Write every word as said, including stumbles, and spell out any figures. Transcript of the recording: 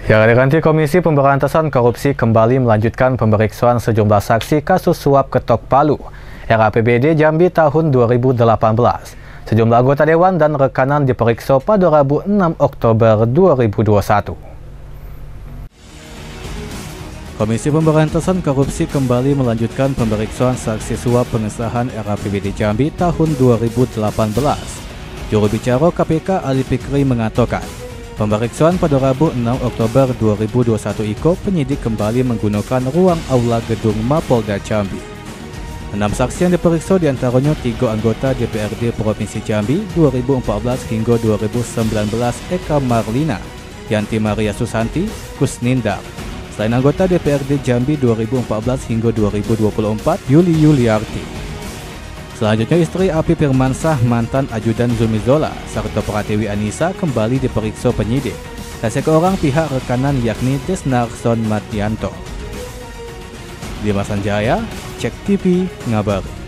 Ya, Ganti Komisi Pemberantasan Korupsi kembali melanjutkan pemeriksaan sejumlah saksi kasus suap ketok palu R A P B D Jambi tahun dua ribu delapan belas. Sejumlah anggota Dewan dan rekanan diperiksa pada Rabu enam Oktober dua ribu dua puluh satu. Komisi Pemberantasan Korupsi kembali melanjutkan pemeriksaan saksi suap pengesahan R A P B D Jambi tahun dua ribu delapan belas. Juru bicara K P K Ali Fikri mengatakan, pemeriksaan pada Rabu enam Oktober dua ribu dua puluh satu itu penyidik kembali menggunakan ruang aula gedung Mapolda Jambi. Enam saksi yang diperiksa diantaranya tiga anggota D P R D Provinsi Jambi dua ribu empat belas hingga dua ribu sembilan belas Eka Marlina, Yanti Maria Susanti, Kusnindar. Selain anggota D P R D Jambi dua ribu empat belas hingga dua ribu dua puluh empat, Yuli Yuliarti. Selanjutnya istri Api Firmansah, mantan ajudan Zumi Zola, serta Pratiwi Anissa kembali diperiksa penyidik. Dan seorang pihak rekanan yakni Desnarson Matianto. Dimas Sanjaya, Cek T V, Ngabar.